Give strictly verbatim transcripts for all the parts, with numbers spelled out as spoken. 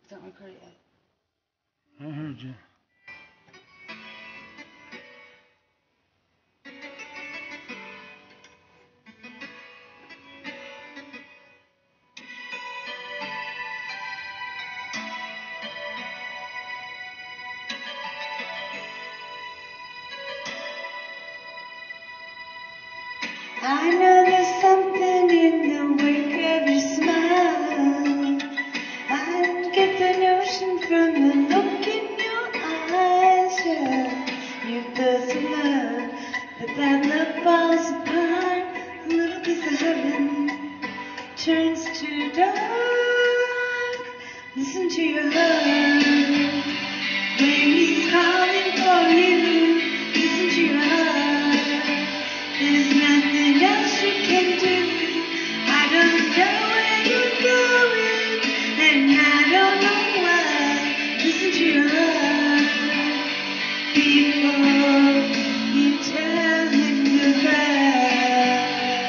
Don't record it yet. I heard you. I know there's something in the wake of your smile. I get the notion from the look in your eyes. Yeah, you feel some love, but that love falls apart. A little piece of heaven turns to dark. Listen to your heart when he's calling for you. Listen to your heart. There's nothing else you can do. I don't know where you're going, and I don't know why. Listen to your heart before you tell him goodbye.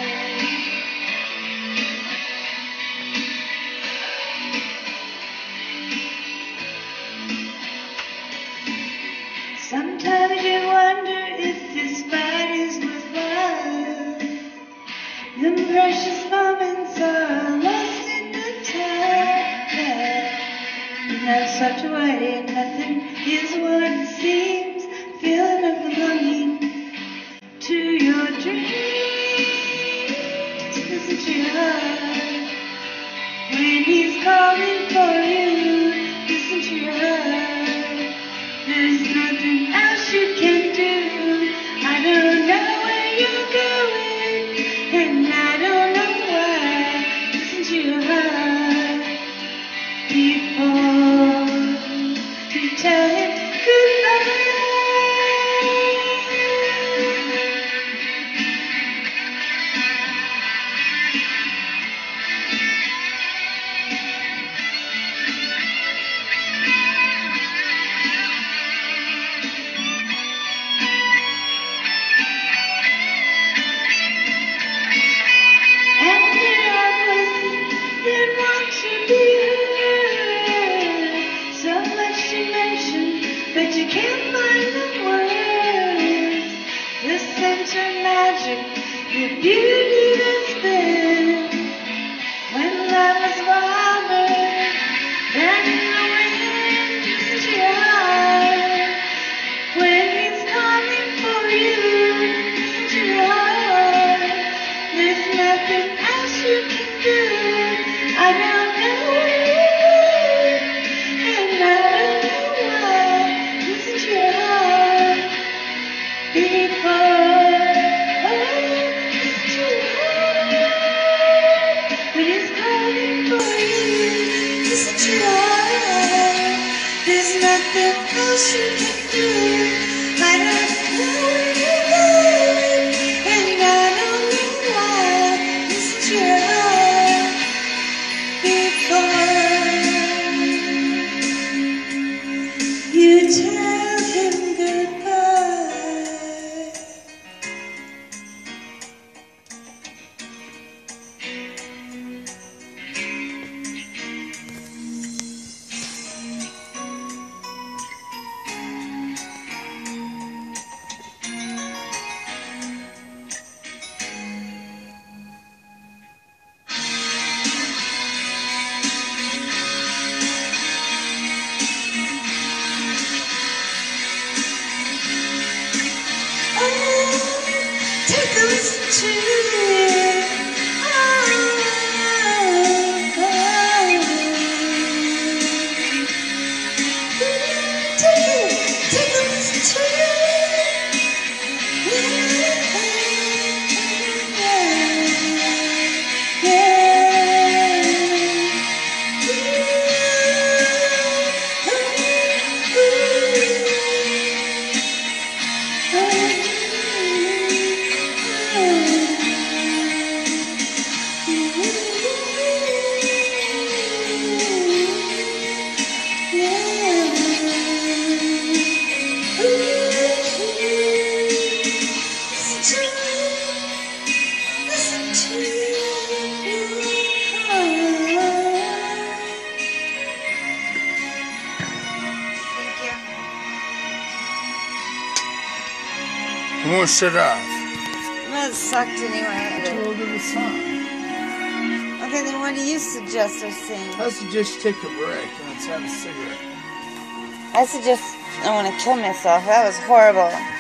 Sometimes you wonder if this fight is worthwhile. The precious moments are lost in the tide. And I've swept away, and nothing is what it seems. Feeling of belonging to your dreams. Listen to your heart when he's calling for you. Listen to your heart. There's nothing else you can do. I don't know where you're going, and I don't know why. Listen to your heart before you tell him goodbye. And there are voices that want to be heard. So much to mention, but you can't find the words. The center magic, the beauty that's there. When love is wilder than the wind, listen to your heart. When he's calling for you, listen to your heart. There's nothing else you can do. I don't know where you're going, and I don't know why. Listen to your heart before. Oh, listen to your heart when he's calling for you. Listen to your heart. There's nothing else you can do. I don't know where you're going, and I don't know why. Listen to your heart before you tell him goodbye. Oh, take a listen to it. Oh, oh. Take it, take a listen to it. Yeah, yeah, yeah. You won't shut off. That sucked anyway. Too old of a song. Okay, then what do you suggest I sing? I suggest you take a break and let's have a cigarette. I suggest I want to kill myself. That was horrible.